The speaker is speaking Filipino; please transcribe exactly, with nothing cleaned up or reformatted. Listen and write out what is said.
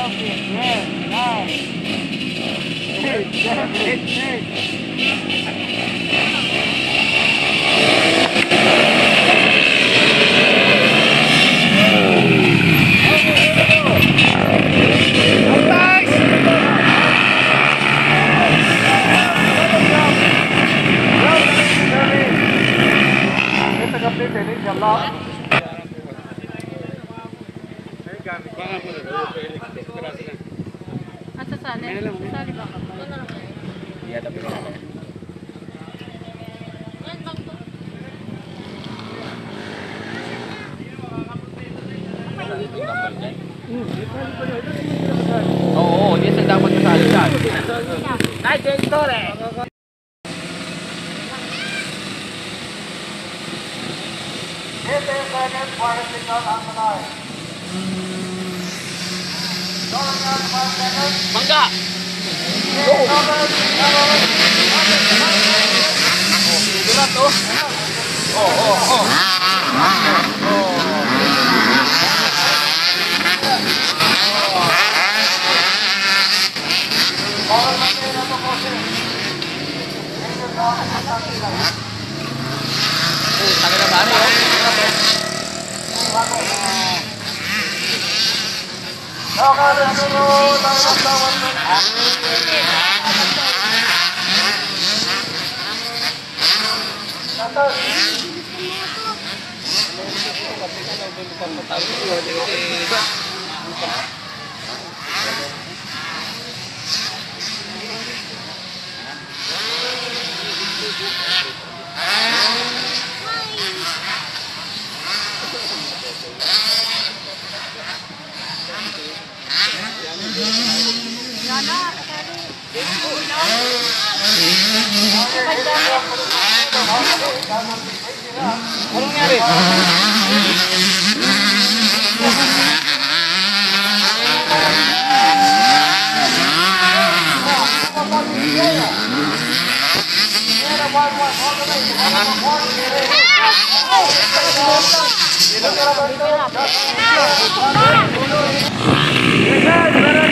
At sasali? Sasali ba ka ba? Iya, tapi oo, dia sedang bersali kan. Naik jengkol eh. Mangga. Oh, berat tuh. Oh, oh, oh. Tagal na ba ano yun? Anong nangyari? Yes,